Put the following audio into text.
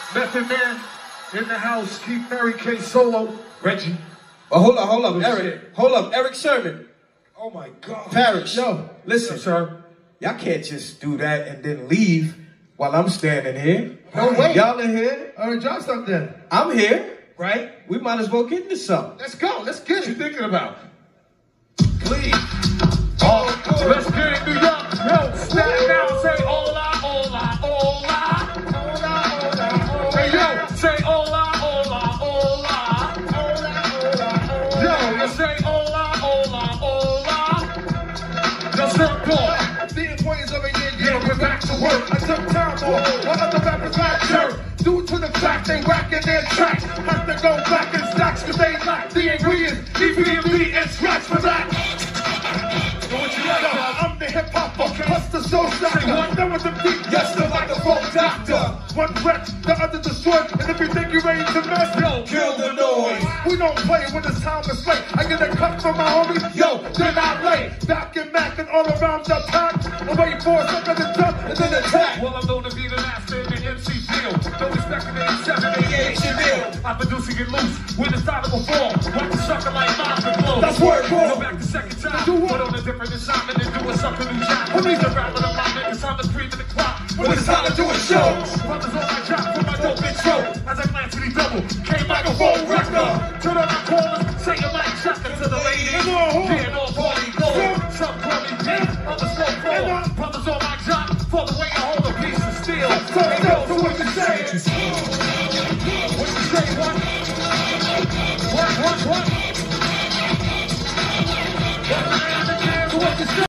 Method Man in the house. Keith Mary K. Solo. Reggie. Oh, hold up, Eric. Hold up, Eric Sermon. Oh my God. Parrish. Yo. Listen, Yes, sir. Y'all can't just do that and then leave while I'm standing here. No way. Y'all in here. All right, John, stop then. I'm here. Right? We might as well get into something. Let's go. Let's get What you it. thinking about? Please. Oh, let's get it, New York. Yo, stand down, say hola, hola, hola. Hola, hola, hola. Hey, yo, say hola, hola, hola. Hola, hola, hola. Yo, you say hola, hola, hola. Just start going. The employees of a year, we're back to work. I took time off while other rappers got jerked. Due to the fact they whacking their tracks. Have to go back in stacks cause they lack the ingredients. EPMD and scratch for that. What you like, dog? I'm the hip hopper, plus the soul shocker. One done with the beat, yes, the microphone doctor. One wreck, the other destroyed. And if you think you're ready to mess, yo, Kill the noise. we don't play when it's time to slay. I get a cut from my homie, yo, then I lay. Back and back and all around the pack. I wait for a second to jump and then attack. Well, I'm known to be the master in the MC field. Don't expect an 87, 88 Chanel. I'm producing it loose with a style of a form. Rock the sucker like mine and blow. That's word, bro. Go back the second time. Do what? Put on a different assignment and do a something new job. Police are rapping on my niggas, I'm the cream of the crop. When it's time to do a show. Brothers on my job for my dope intro. As I glance to the double, came microphone record. Turn on my callers, say your mic shotgun to the ladies. Yeah, no party going. Some call me Pimp, others slow crawl. Brothers on my job for the way I hold a piece of steel. So what you say?